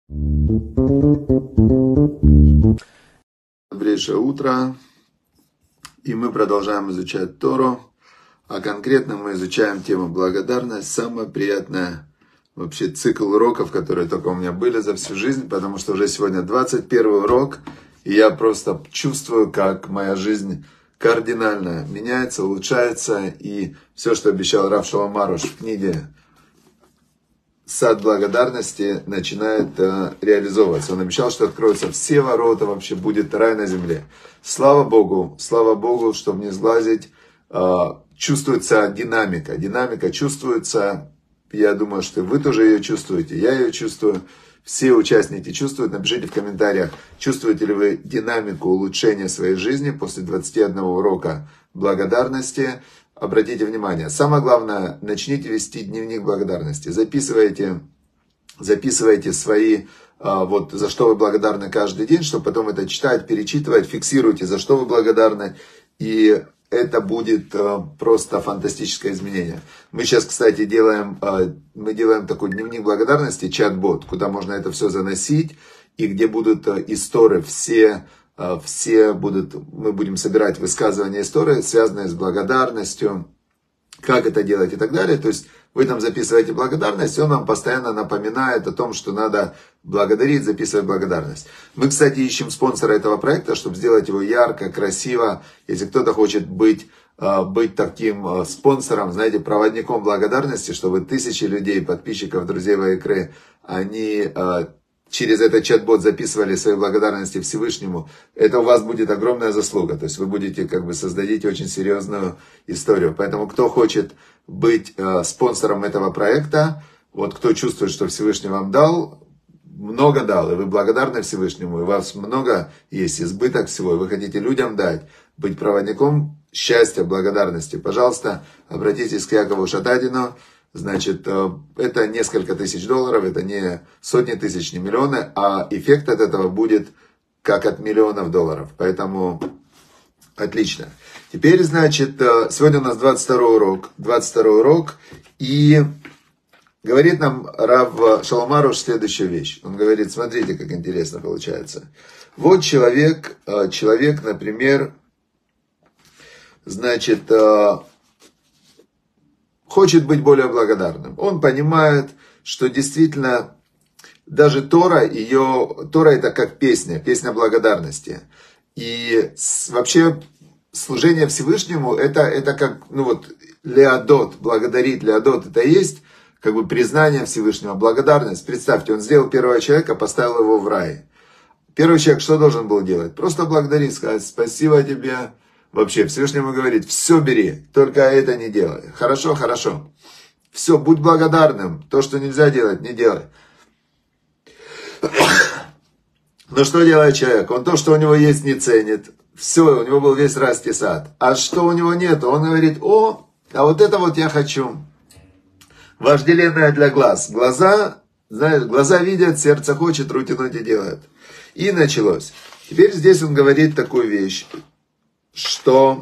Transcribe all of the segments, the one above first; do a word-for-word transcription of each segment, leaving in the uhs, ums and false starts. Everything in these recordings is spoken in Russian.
Добрейшее утро, и мы продолжаем изучать Тору, а конкретно мы изучаем тему благодарность, самая приятная вообще цикл уроков, которые только у меня были за всю жизнь, потому что уже сегодня двадцать первый урок, и я просто чувствую, как моя жизнь кардинально меняется, улучшается, и все, что обещал Рав Шолом Аруш в книге «Сад благодарности», начинает э, реализовываться. Он обещал, что откроются все ворота, вообще будет рай на земле. Слава Богу, слава Богу, чтобы не сглазить, э, чувствуется динамика. Динамика чувствуется, я думаю, что вы тоже ее чувствуете, я ее чувствую. Все участники чувствуют. Напишите в комментариях, чувствуете ли вы динамику улучшения своей жизни после двадцати одного урока благодарности. Обратите внимание, самое главное, начните вести дневник благодарности. Записывайте, записывайте свои, вот за что вы благодарны каждый день, чтобы потом это читать, перечитывать, фиксируйте, за что вы благодарны. И это будет просто фантастическое изменение. Мы сейчас, кстати, делаем, мы делаем такой дневник благодарности, чат-бот, куда можно это все заносить, и где будут истории все, все будут, мы будем собирать высказывания истории, связанные с благодарностью, как это делать и так далее. То есть вы там записываете благодарность, и он вам постоянно напоминает о том, что надо благодарить, записывать благодарность. Мы, кстати, ищем спонсора этого проекта, чтобы сделать его ярко, красиво. Если кто-то хочет быть, быть таким спонсором, знаете, проводником благодарности, чтобы тысячи людей, подписчиков, друзей Вайкры, они через этот чат-бот записывали свои благодарности Всевышнему, это у вас будет огромная заслуга. То есть вы будете, как бы, создадите очень серьезную историю. Поэтому кто хочет быть э, спонсором этого проекта, вот кто чувствует, что Всевышний вам дал, много дал, и вы благодарны Всевышнему, и у вас много есть избыток всего, и вы хотите людям дать, быть проводником счастья, благодарности, пожалуйста, обратитесь к Якову Шатадину. Значит, это несколько тысяч долларов, это не сотни тысяч, не миллионы, а эффект от этого будет как от миллионов долларов. Поэтому отлично. Теперь, значит, сегодня у нас двадцать второй урок. двадцать второй урок. И говорит нам Рав Шолом Аруш следующую вещь. Он говорит, смотрите, как интересно получается. Вот человек, человек, например, значит, хочет быть более благодарным. Он понимает, что действительно даже Тора, ее, Тора это как песня, песня благодарности. И вообще служение Всевышнему это, это как, ну вот, леодот, благодарить, леодот, это и есть как бы признание Всевышнего, благодарность. Представьте, он сделал первого человека, поставил его в рай. Первый человек что должен был делать? Просто благодарить, сказать спасибо тебе. Вообще, Всевышнему говорит, все бери, только это не делай. Хорошо, хорошо. Все, будь благодарным. То, что нельзя делать, не делай. Но что делает человек? Он то, что у него есть, не ценит. Все, у него был весь райский сад. А что у него нет? Он говорит, о, а вот это вот я хочу. Вожделенное для глаз. Глаза, знаешь, глаза видят, сердце хочет, руки ноги делают. И началось. Теперь здесь он говорит такую вещь. Что,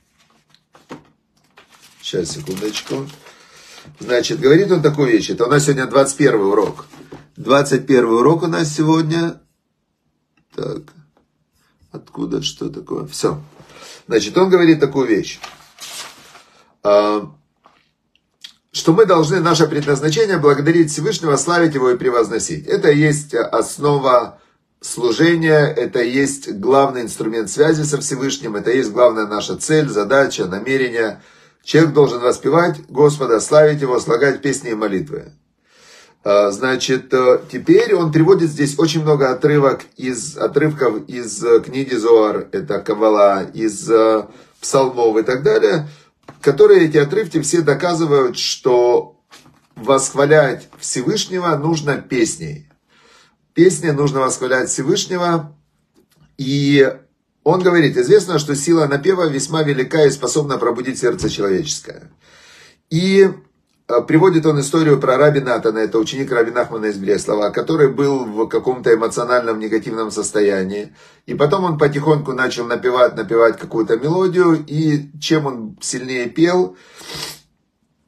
сейчас, секундочку, значит, говорит он такую вещь, это у нас сегодня двадцать первый урок, двадцать первый урок у нас сегодня, так, откуда, что такое, все, значит, он говорит такую вещь, что мы должны, наше предназначение благодарить Всевышнего, славить Его и превозносить, это и есть основа служение, это и есть главный инструмент связи со Всевышним, это и есть главная наша цель, задача, намерение. Человек должен воспевать Господа, славить Его, слагать песни и молитвы. Значит, теперь он приводит здесь очень много отрывок из, отрывков из книги Зоар, это Каббала, из псалмов и так далее, которые эти отрывки все доказывают, что восхвалять Всевышнего нужно песней. Песне нужно восхвалять Всевышнего, и он говорит, известно, что сила напева весьма велика и способна пробудить сердце человеческое. И приводит он историю про раби Натана, это ученик раби Нахмана из Бреслова, который был в каком-то эмоциональном негативном состоянии. И потом он потихоньку начал напевать, напевать какую-то мелодию, и чем он сильнее пел,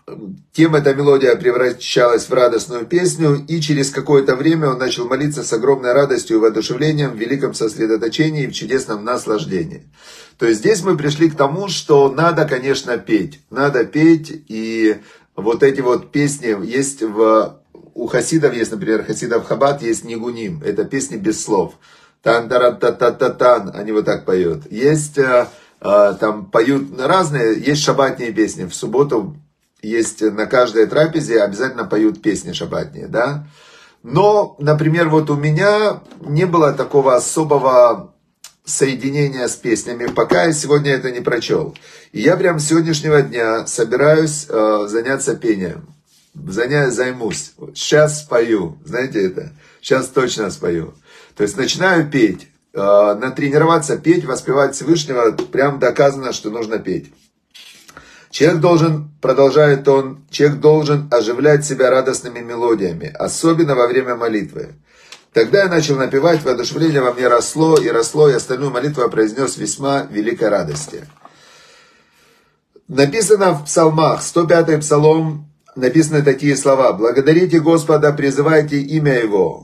тем эта мелодия превращалась в радостную песню, и через какое-то время он начал молиться с огромной радостью и воодушевлением, в великом сосредоточении и в чудесном наслаждении. То есть здесь мы пришли к тому, что надо, конечно, петь. Надо петь, и вот эти вот песни есть в... У хасидов есть, например, хасидов Хаббат есть нигуним. Это песни без слов. Тан-тарат-та-та-та-тан, они вот так поют. Есть, там поют разные, есть шаббатные песни. В субботу есть на каждой трапезе обязательно поют песни шаббатные, да. Но, например, вот у меня не было такого особого соединения с песнями, пока я сегодня это не прочел. И я прям с сегодняшнего дня собираюсь э, заняться пением. Заня... Займусь. Сейчас спою. Знаете это? Сейчас точно спою. То есть начинаю петь. Э, натренироваться петь, воспевать Всевышнего. Прям доказано, что нужно петь. Человек должен, продолжает он, человек должен оживлять себя радостными мелодиями, особенно во время молитвы. Тогда я начал напевать, воодушевление во мне росло и росло, и остальную молитву я произнес весьма великой радости. Написано в псалмах, сто пятый псалом, написаны такие слова. «Благодарите Господа, призывайте имя Его.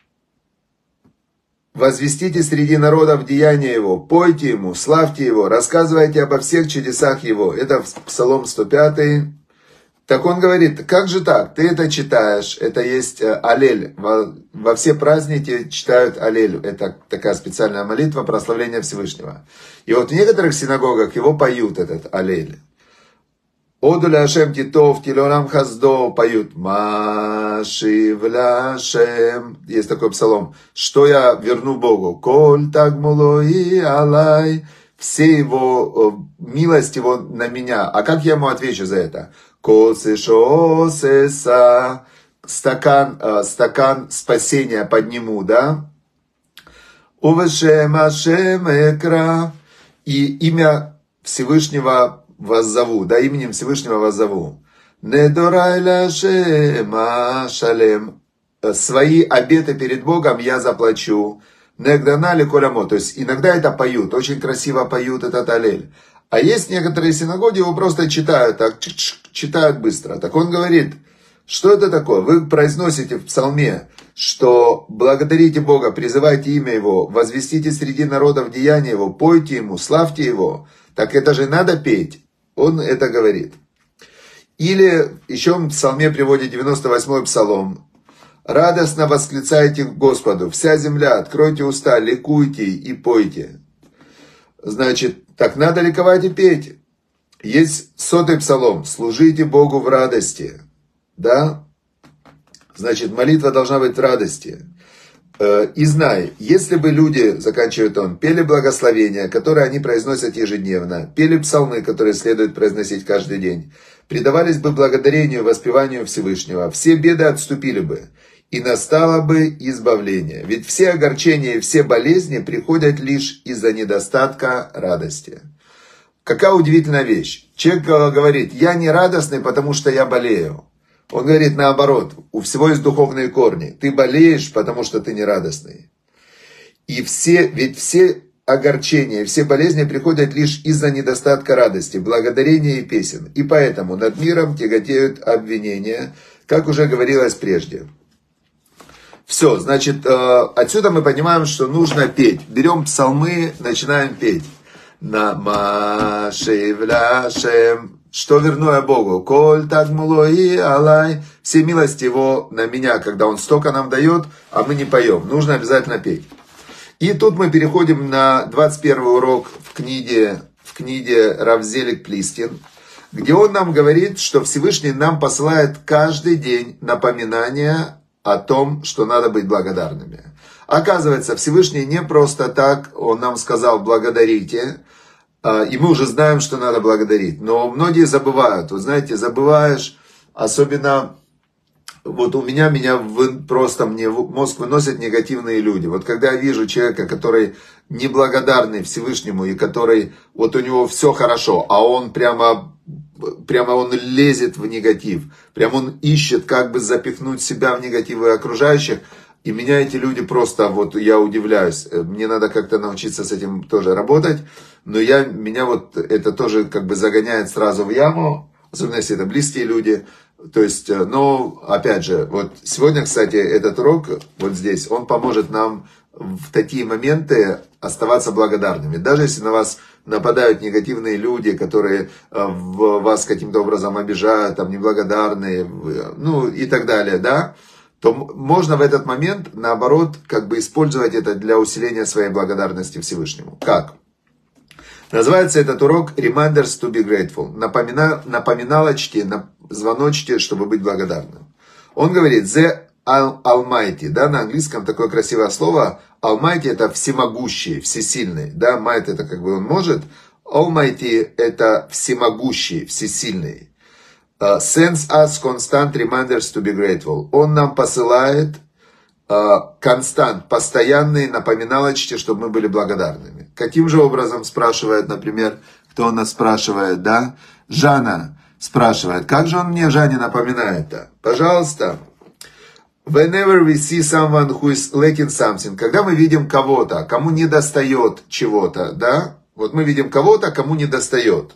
Возвестите среди народов деяния Его, пойте Ему, славьте Его, рассказывайте обо всех чудесах Его». Это Псалом сто пятый. Так он говорит, как же так? Ты это читаешь, это есть аллель. Во, во все праздники читают аллель. Это такая специальная молитва прославления Всевышнего. И вот в некоторых синагогах его поют, этот аллель. Оду ляшем титов, тилорам хаздо, поют. Машив ляшем. Есть такой псалом. Что я верну Богу? Коль тагмулои алай. Все его милость его на меня. А как я ему отвечу за это? Косешосеса. Стакан, стакан спасения подниму, да? Увешем ашем экра. И имя Всевышнего воззову, да, именем Всевышнего воззову. Недорай ляшем ашалем. Свои обеты перед Богом я заплачу. Негданали колямо. То есть иногда это поют, очень красиво поют этот аллель. А есть некоторые синагоги, его просто читают, так, читают быстро. Так он говорит, что это такое? Вы произносите в псалме, что благодарите Бога, призывайте имя Его, возвестите среди народов деяния Его, пойте Ему, славьте Его. Так это же надо петь. Он это говорит. Или еще он в псалме приводит девяносто восьмой псалом. Радостно восклицайте к Господу, вся земля, откройте уста, ликуйте и пойте. Значит, так надо ликовать и петь. Есть сотый псалом. Служите Богу в радости. Да? Значит, молитва должна быть в радости. И знай, если бы люди, заканчивает он, пели благословения, которые они произносят ежедневно, пели псалмы, которые следует произносить каждый день, предавались бы благодарению, воспеванию Всевышнего, все беды отступили бы, и настало бы избавление. Ведь все огорчения и все болезни приходят лишь из-за недостатка радости. Какая удивительная вещь. Человек говорит, я не радостный, потому что я болею. Он говорит наоборот, у всего есть духовные корни. Ты болеешь, потому что ты не радостный. И все, ведь все огорчения, все болезни приходят лишь из-за недостатка радости, благодарения и песен. И поэтому над миром тяготеют обвинения, как уже говорилось прежде. Все, значит, отсюда мы понимаем, что нужно петь. Берем псалмы, начинаем петь. Намашевляшем. Что верну я Богу? Коль тагмулои алай. Все милости Его на меня, когда Он столько нам дает, а мы не поем. Нужно обязательно петь. И тут мы переходим на двадцать первый урок в книге, в книге Рав Зелик Плистин, где он нам говорит, что Всевышний нам посылает каждый день напоминания о том, что надо быть благодарными. Оказывается, Всевышний не просто так, Он нам сказал «благодарите», и мы уже знаем, что надо благодарить. Но многие забывают. Вы знаете, забываешь, особенно вот у меня, меня просто мне мозг выносят негативные люди. Вот когда я вижу человека, который неблагодарный Всевышнему, и который, вот у него все хорошо, а он прямо, прямо он лезет в негатив, прямо он ищет, как бы запихнуть себя в негативы окружающих, и меня эти люди просто, вот я удивляюсь, мне надо как-то научиться с этим тоже работать, но я, меня вот это тоже как бы загоняет сразу в яму, особенно если это близкие люди. То есть, но, опять же, вот сегодня, кстати, этот урок, вот здесь, он поможет нам в такие моменты оставаться благодарными. Даже если на вас нападают негативные люди, которые вас каким-то образом обижают, там, неблагодарные, ну и так далее, да, то можно в этот момент, наоборот, как бы использовать это для усиления своей благодарности Всевышнему. Как? Называется этот урок Reminders to be grateful. Напомина, напоминалочки, звоночки, чтобы быть благодарным. Он говорит The Almighty, да, на английском такое красивое слово. Almighty это всемогущий, всесильный, да, Might это как бы он может, Almighty это всемогущий, всесильный. Uh, sends us constant reminders to be grateful. Он нам посылает констант, uh, постоянные напоминалочки, чтобы мы были благодарными. Каким же образом, спрашивает, например, кто нас спрашивает, да? Жанна спрашивает, как же он мне, Жанне, напоминает-то? Пожалуйста. Whenever we see someone who is lacking something, когда мы видим кого-то, кому не достает чего-то, да? Вот мы видим кого-то, кому не достает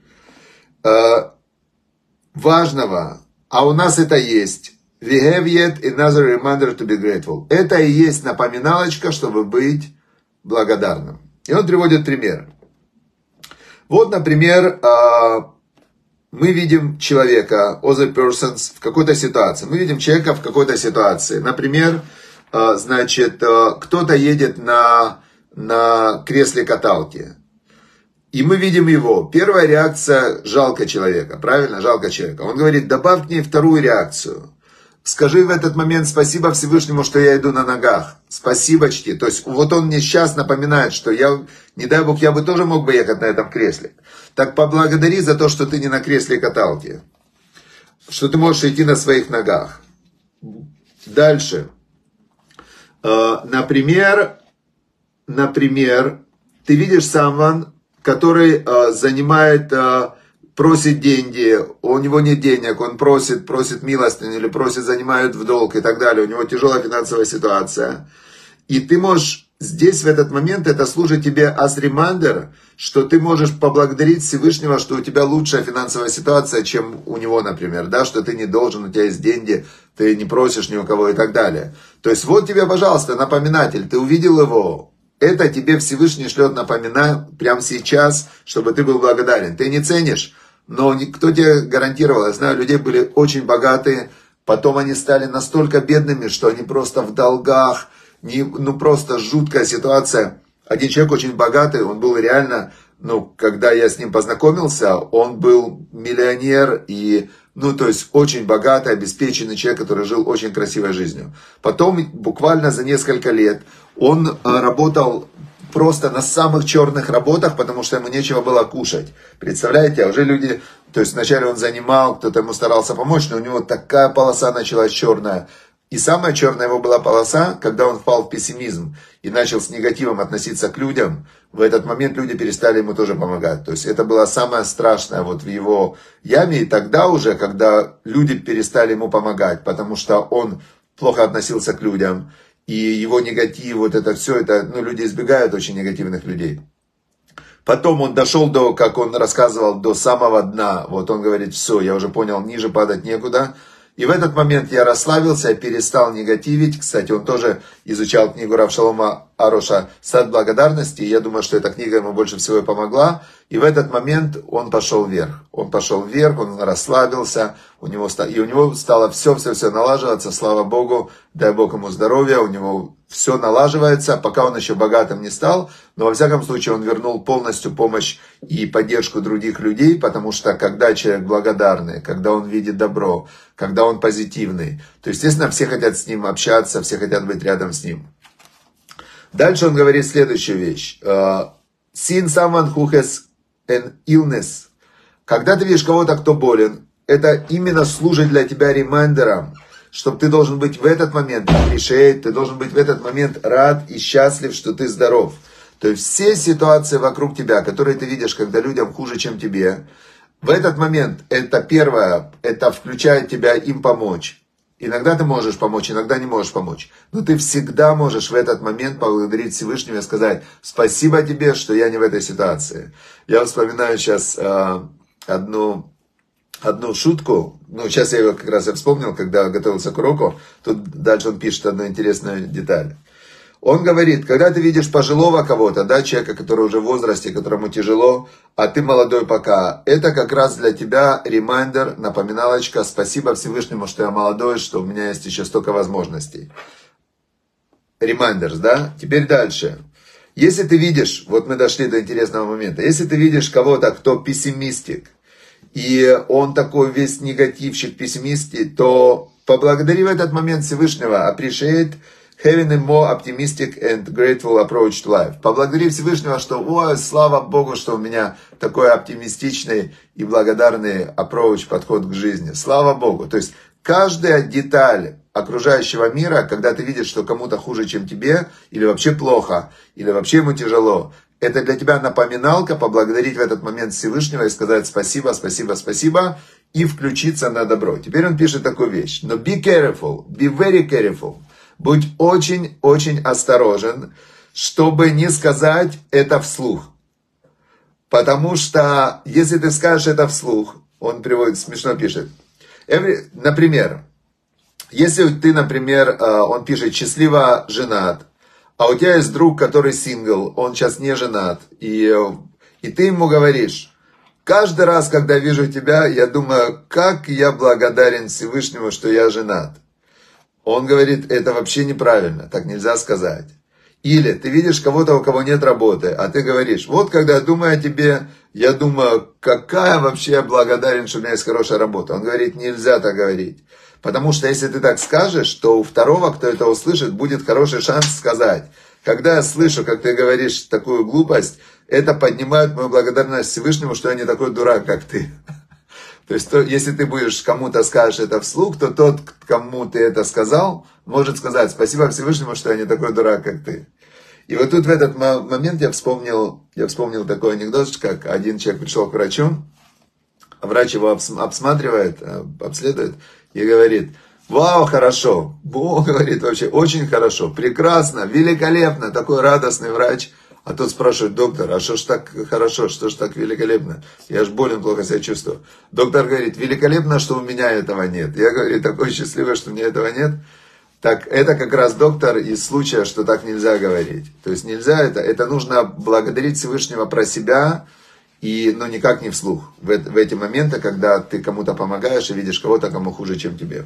uh, важного, а у нас это есть. We have yet another reminder to be grateful. Это и есть напоминалочка, чтобы быть благодарным. И он приводит пример. Вот, например, мы видим человека, other persons, в какой-то ситуации. Мы видим человека в какой-то ситуации. Например, значит, кто-то едет на, на кресле каталки. И мы видим его. Первая реакция – жалко человека. Правильно? Жалко человека. Он говорит, добавь к ней вторую реакцию. Скажи в этот момент спасибо Всевышнему, что я иду на ногах. Спасибочки. То есть вот он мне сейчас напоминает, что я, не дай Бог, я бы тоже мог бы ехать на этом кресле. Так поблагодари за то, что ты не на кресле каталки. Что ты можешь идти на своих ногах. Дальше. Например, например, ты видишь someone, который занимает... просит деньги, у него нет денег, он просит, просит милостыню или просит, занимают в долг и так далее, у него тяжелая финансовая ситуация. И ты можешь здесь, в этот момент, это служит тебе as reminder, что ты можешь поблагодарить Всевышнего, что у тебя лучшая финансовая ситуация, чем у него, например, да, что ты не должен, у тебя есть деньги, ты не просишь ни у кого и так далее. То есть вот тебе, пожалуйста, напоминатель, ты увидел его. Это тебе Всевышний шлет напоминать прямо сейчас, чтобы ты был благодарен. Ты не ценишь, но кто тебе гарантировал? Я знаю, людей были очень богатые, потом они стали настолько бедными, что они просто в долгах, не, ну просто жуткая ситуация. Один человек очень богатый, он был реально, ну, когда я с ним познакомился, он был миллионер и, ну, то есть очень богатый, обеспеченный человек, который жил очень красивой жизнью. Потом, буквально за несколько лет, он работал просто на самых черных работах, потому что ему нечего было кушать. Представляете, а уже люди, то есть вначале он занимал, кто-то ему старался помочь, но у него такая полоса началась черная. И самая черная его была полоса, когда он впал в пессимизм и начал с негативом относиться к людям. В этот момент люди перестали ему тоже помогать. То есть это было самое страшное вот в его яме. И тогда уже, когда люди перестали ему помогать, потому что он плохо относился к людям, и его негатив, вот это все, это, ну, люди избегают очень негативных людей. Потом он дошел до, как он рассказывал, до самого дна. Вот он говорит, все, я уже понял, ниже падать некуда. И в этот момент я расслабился, перестал негативить. Кстати, он тоже изучал книгу Рав Шалома Ароша «Сад благодарности». И я думаю, что эта книга ему больше всего и помогла. И в этот момент он пошел вверх. Он пошел вверх, он расслабился. У него, и у него стало все-все-все налаживаться. Слава Богу, дай Бог ему здоровья. У него все налаживается, пока он еще богатым не стал. Но во всяком случае он вернул полностью помощь и поддержку других людей. Потому что когда человек благодарный, когда он видит добро, когда он позитивный, то, естественно, все хотят с ним общаться, все хотят быть рядом с ним. Дальше он говорит следующую вещь. Seeing someone who has an illness. Когда ты видишь кого-то, кто болен, это именно служит для тебя ремайндером, чтобы ты должен быть в этот момент appreciate, ты должен быть в этот момент рад и счастлив, что ты здоров. То есть все ситуации вокруг тебя, которые ты видишь, когда людям хуже, чем тебе, в этот момент это первое, это включает тебя им помочь. Иногда ты можешь помочь, иногда не можешь помочь. Но ты всегда можешь в этот момент поблагодарить Всевышнего и сказать: спасибо тебе, что я не в этой ситуации. Я вспоминаю сейчас э, одну, одну шутку. Ну, сейчас я его как раз и вспомнил, когда готовился к уроку. Тут дальше он пишет одну интересную деталь. Он говорит, когда ты видишь пожилого кого-то, да, человека, который уже в возрасте, которому тяжело, а ты молодой пока, это как раз для тебя ремайндер, напоминалочка, спасибо Всевышнему, что я молодой, что у меня есть еще столько возможностей. Ремайндерс, да? Теперь дальше. Если ты видишь, вот мы дошли до интересного момента, если ты видишь кого-то, кто пессимистик, и он такой весь негативщик, пессимистик, то поблагодари в этот момент Всевышнего, appreciate having a more optimistic and grateful approach to life. Поблагодари Всевышнего, что, ой, слава Богу, что у меня такой оптимистичный и благодарный approach, подход к жизни. Слава Богу. То есть, каждая деталь окружающего мира, когда ты видишь, что кому-то хуже, чем тебе, или вообще плохо, или вообще ему тяжело, это для тебя напоминалка, поблагодарить в этот момент Всевышнего и сказать спасибо, спасибо, спасибо, и включиться на добро. Теперь он пишет такую вещь. Но be careful, be very careful. Будь очень-очень осторожен, чтобы не сказать это вслух. Потому что, если ты скажешь это вслух, он приводит, смешно пишет. Every, например, если ты, например, он пишет, счастливо женат, а у тебя есть друг, который сингл, он сейчас не женат, и, и ты ему говоришь, каждый раз, когда вижу тебя, я думаю, как я благодарен Всевышнему, что я женат. Он говорит, это вообще неправильно, так нельзя сказать. Или ты видишь кого-то, у кого нет работы, а ты говоришь, вот когда я думаю о тебе, я думаю, какая вообще я благодарен, что у меня есть хорошая работа. Он говорит, нельзя так говорить. Потому что если ты так скажешь, то у второго, кто это услышит, будет хороший шанс сказать. Когда я слышу, как ты говоришь такую глупость, это поднимает мою благодарность Всевышнему, что я не такой дурак, как ты. То есть, то, если ты будешь кому-то скажешь это вслух, то тот, кому ты это сказал, может сказать спасибо Всевышнему, что я не такой дурак, как ты. И вот тут в этот момент я вспомнил, я вспомнил такой анекдот, как один человек пришел к врачу, а врач его обсматривает, обследует и говорит, вау, хорошо, Бог говорит вообще, очень хорошо, прекрасно, великолепно, такой радостный врач. А тот спрашивает, доктор, а что ж так хорошо, что ж так великолепно? Я ж болен, плохо себя чувствую. Доктор говорит, великолепно, что у меня этого нет. Я говорю, такой счастливый, что у меня этого нет. Так это как раз доктор из случая, что так нельзя говорить. То есть нельзя это, это нужно благодарить Всевышнего про себя, и, но никак не вслух. В, в эти моменты, когда ты кому-то помогаешь и видишь кого-то, кому хуже, чем тебе.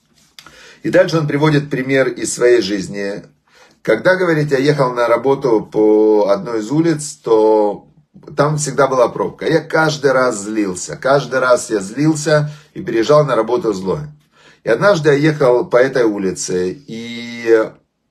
И дальше он приводит пример из своей жизни. Когда, говорит, я ехал на работу по одной из улиц, то там всегда была пробка. Я каждый раз злился. Каждый раз я злился и переезжал на работу злой. И однажды я ехал по этой улице, и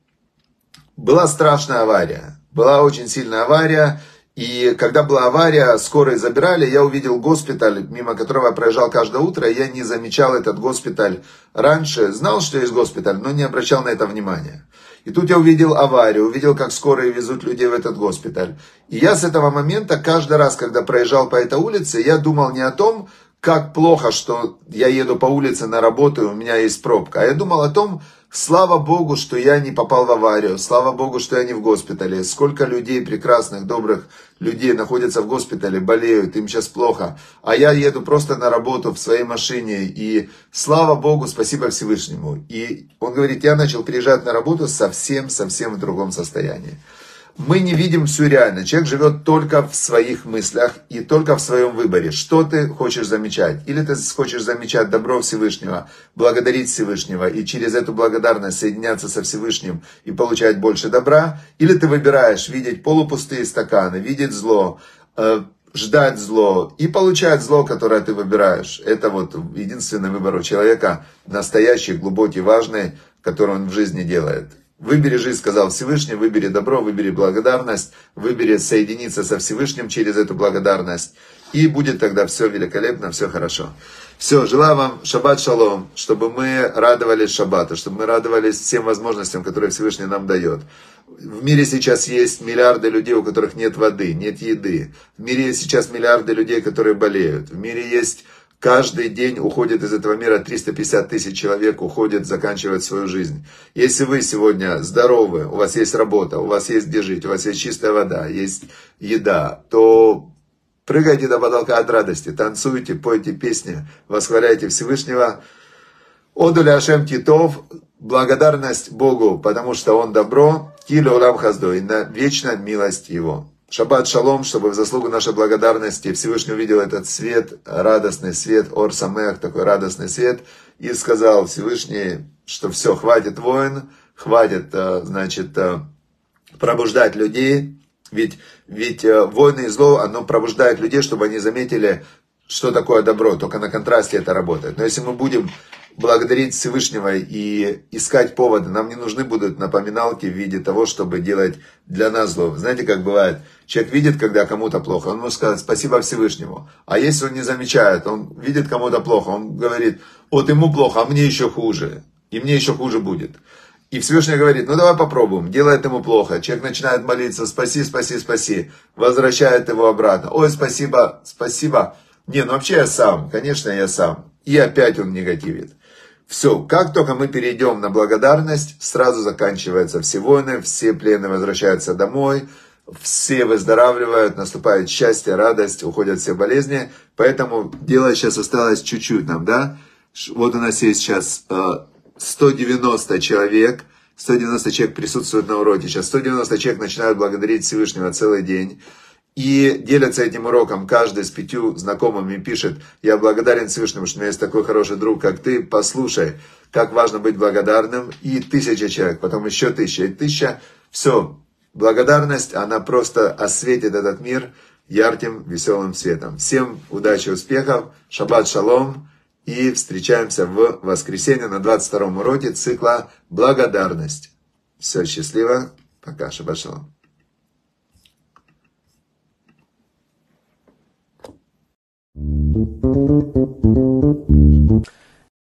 была страшная авария. Была очень сильная авария. И когда была авария, скорые забирали, я увидел госпиталь, мимо которого я проезжал каждое утро, и я не замечал этот госпиталь раньше. Знал, что есть госпиталь, но не обращал на это внимания. И тут я увидел аварию, увидел, как скорые везут людей в этот госпиталь. И я с этого момента, каждый раз, когда проезжал по этой улице, я думал не о том, как плохо, что я еду по улице на работу, и у меня есть пробка. А я думал о том, слава Богу, что я не попал в аварию, слава Богу, что я не в госпитале. Сколько людей, прекрасных, добрых людей находятся в госпитале, болеют, им сейчас плохо. А я еду просто на работу в своей машине, и слава Богу, спасибо Всевышнему. И он говорит, я начал приезжать на работу совсем-совсем в другом состоянии. Мы не видим всю реальность. Человек живет только в своих мыслях и только в своем выборе. Что ты хочешь замечать? Или ты хочешь замечать добро Всевышнего, благодарить Всевышнего и через эту благодарность соединяться со Всевышним и получать больше добра? Или ты выбираешь видеть полупустые стаканы, видеть зло, э, ждать зло и получать зло, которое ты выбираешь? Это вот единственный выбор у человека, настоящий, глубокий, важный, который он в жизни делает. Выбери жизнь, сказал Всевышний, выбери добро, выбери благодарность, выбери соединиться со Всевышним через эту благодарность. И будет тогда все великолепно, все хорошо. Все, желаю вам шаббат шалом, чтобы мы радовались шаббату, чтобы мы радовались всем возможностям, которые Всевышний нам дает. В мире сейчас есть миллиарды людей, у которых нет воды, нет еды. В мире есть сейчас миллиарды людей, которые болеют. В мире есть... Каждый день уходит из этого мира триста пятьдесят тысяч человек, уходит, заканчивает свою жизнь. Если вы сегодня здоровы, у вас есть работа, у вас есть где жить, у вас есть чистая вода, есть еда, то Прыгайте до потолка от радости, танцуйте, пойте песни, восхваляйте Всевышнего. Одуля Ашем Титов, благодарность Богу, потому что Он добро, килю улам хаздо, и на вечная милость Его. Шаббат шалом, чтобы в заслугу нашей благодарности Всевышний увидел этот свет, радостный свет, ор самех, такой радостный свет, и сказал Всевышний, что все, хватит войн, хватит, значит, пробуждать людей, ведь, ведь войны и зло, оно пробуждает людей, чтобы они заметили, что такое добро, только на контрасте это работает. Но если мы будем благодарить Всевышнего и искать поводы, нам не нужны будут напоминалки в виде того, чтобы делать для нас зло. Знаете, как бывает, человек видит, когда кому-то плохо, он может сказать спасибо Всевышнему. А если он не замечает, он видит кому-то плохо, он говорит, вот ему плохо, а мне еще хуже, и мне еще хуже будет. И Всевышний говорит, ну давай попробуем, делает ему плохо. Человек начинает молиться, спаси, спаси, спаси, возвращает его обратно. Ой, спасибо, спасибо. Не, ну вообще я сам, конечно я сам. И опять он негативит. Все, как только мы перейдем на благодарность, сразу заканчиваются все войны, все пленные возвращаются домой, все выздоравливают, наступает счастье, радость, уходят все болезни. Поэтому дело сейчас осталось чуть-чуть нам, да? Вот у нас есть сейчас сто девяносто человек, сто девяносто человек присутствуют на уроке. Сейчас сто девяносто человек начинают благодарить Всевышнего целый день. И делятся этим уроком. Каждый с пятью знакомыми пишет, я благодарен Всевышнему, что у меня есть такой хороший друг, как ты. Послушай, как важно быть благодарным. И тысяча человек, потом еще тысяча. И тысяча. Все. Благодарность, она просто осветит этот мир ярким, веселым светом. Всем удачи, успехов. Шаббат шалом. И встречаемся в воскресенье на двадцать втором уроке цикла «Благодарность». Все, счастливо. Пока. Шаббат шалом. Thank you.